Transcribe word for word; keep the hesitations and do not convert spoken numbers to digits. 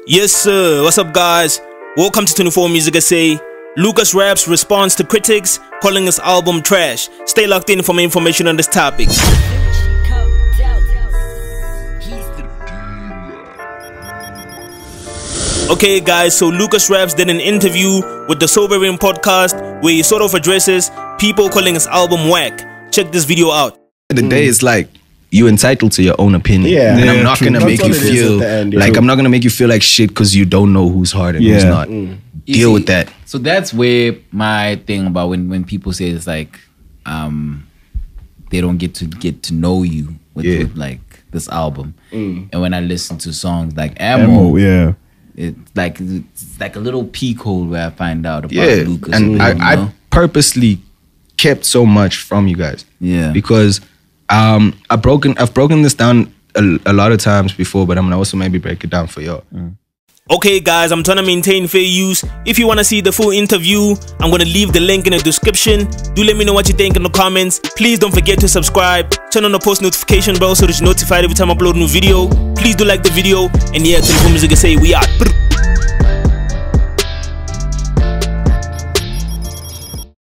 Yes sir, what's up guys? Welcome to twenty-four Music S A. Lucas Rap's response to critics calling his album trash. Stay locked in for more information on this topic. Okay guys, so Lucas Raps did an interview with the Sobering podcast where he sort of addresses people calling his album whack. Check this video out. The mm. day is like, you're entitled to your own opinion. Yeah. And yeah, I'm not true. gonna That's make you feel end, like true. I'm not gonna make you feel like shit because you don't know who's hard and yeah. who's not. Mm. Deal see, with that. So that's where my thing about when, when people say it's like um they don't get to get to know you with, yeah. with like this album. Mm. And when I listen to songs like Ammo, Ammo yeah. it's like it's like a little peek hole where I find out about Yeah. Lucas. And I, you know? I purposely kept so much from you guys. Yeah. Because um I've broken I've broken this down a, a lot of times before, but I'm gonna also maybe break it down for y'all. Mm. Okay guys, I'm trying to maintain fair use. If you want to see the full interview, I'm going to leave the link in the description. Do let me know what you think in the comments. Please don't forget to subscribe. Turn on the post notification bell so that you're notified every time I upload a new video. Please do like the video. And yeah, twenty-four Music S A, we out.